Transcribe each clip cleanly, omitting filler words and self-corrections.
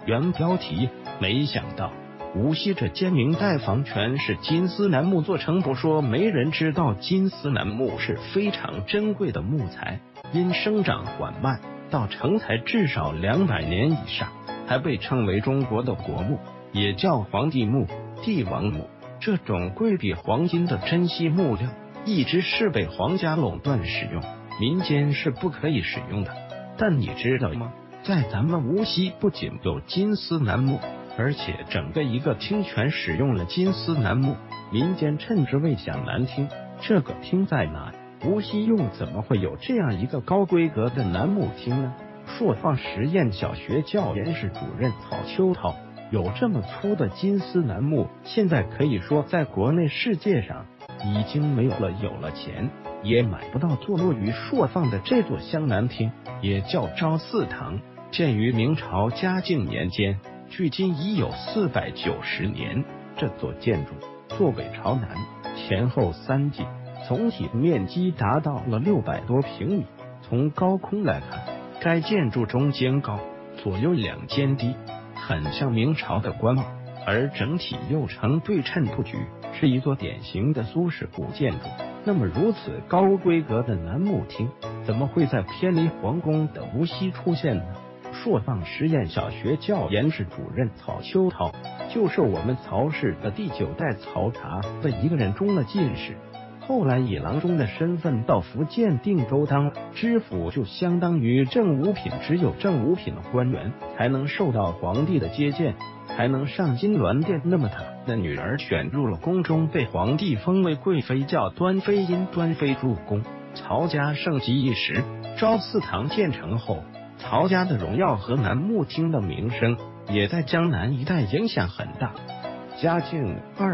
原标题：没想到无锡这间明代房全是金丝楠木做成，不说没人知道金丝楠木是非常珍贵的木材，因生长缓慢，到成材至少200年以上，还被称为中国的国木，也叫皇帝木、帝王木。这种贵比黄金的珍稀木料，一直是被皇家垄断使用，民间是不可以使用的。但你知道吗？在咱们无锡不仅有金丝楠木，而且整个一个厅全使用了金丝楠木，民间称之为享南厅。这个厅在哪？无锡又怎么会有这样一个高规格的楠木厅呢？朔放实验小学教研室主任曹秋涛，有这么粗的金丝楠木，现在可以说在国内世界上已经没有了，有了钱也买不到。坐落于朔放的这座湘南厅，也叫昭寺堂，建于明朝嘉靖年间，距今已有490年。这座建筑坐北朝南，前后3进，总体面积达到了600多平米。从高空来看，该建筑中间高，左右2间低，很像明朝的官帽，而整体又呈对称布局，是一座典型的苏式古建筑。那么如此高规格的楠木厅，怎么会在偏离皇宫的无锡出现呢？朔放实验小学教研室主任曹秋涛，就是我们曹氏的第9代曹查的一个人中了进士，后来以郎中的身份到福建定州当了知府，就相当于正五品，只有正五品的官员才能受到皇帝的接见，才能上金銮殿。那么他的女儿选入了宫中，被皇帝封为贵妃，叫端妃。因端妃入宫，曹家盛极一时。昭寺堂建成后，曹家的荣耀和楠木厅的名声也在江南一带影响很大。嘉靖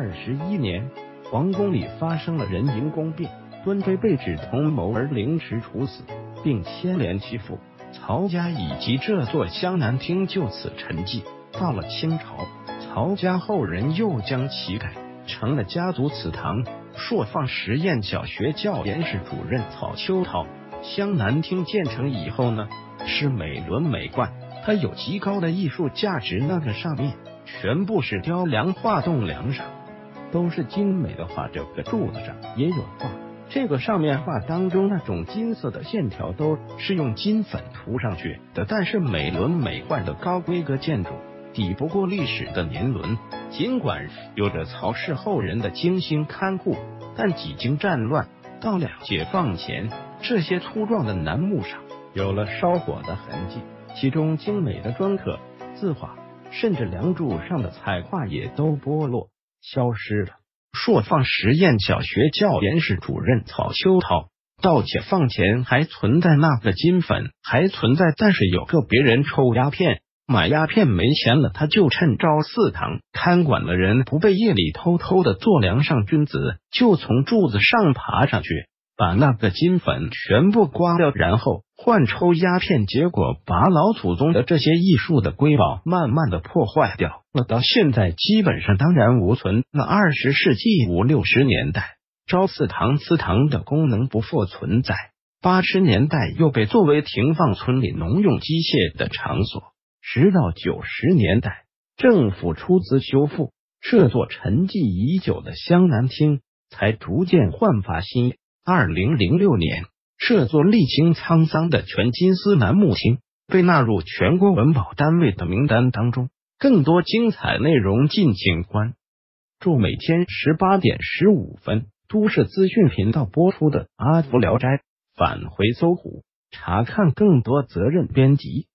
21年，皇宫里发生了人淫宫变，端妃被指同谋而凌迟处死，并牵连其父。曹家以及这座湘南厅就此沉寂。到了清朝，曹家后人又将其改成了家族祠堂。朔放实验小学教研室主任曹秋涛，湘南厅建成以后呢，是美轮美奂，它有极高的艺术价值。那个上面全部是雕梁画栋梁上都是精美的画，这个柱子上也有画，这个上面画当中那种金色的线条都是用金粉涂上去的。但是美轮美奂的高规格建筑抵不过历史的年轮，尽管有着曹氏后人的精心看护，但几经战乱，到了解放前，这些粗壮的楠木上有了烧火的痕迹，其中精美的砖刻、字画，甚至梁柱上的彩画也都剥落消失了。朔放实验小学教研室主任曹秋涛，到解放前还存在那个金粉，还存在，但是有个别人抽鸦片买鸦片没钱了，他就趁昭寺堂看管的人不备，夜里偷偷的坐梁上君子，就从柱子上爬上去，把那个金粉全部刮掉，然后换抽鸦片，结果把老祖宗的这些艺术的瑰宝慢慢的破坏掉了，到现在基本上荡然无存。那20世纪50、60年代，昭寺堂祠堂的功能不复存在，80年代又被作为停放村里农用机械的场所，直到90年代，政府出资修复，这座沉寂已久的湘南厅才逐渐焕发新芽。2006年，这座历经沧桑的全金丝楠木厅被纳入全国文保单位的名单当中。更多精彩内容敬请关注每天18点15分都市资讯频道播出的《阿福聊斋》，返回搜狐查看更多责任编辑。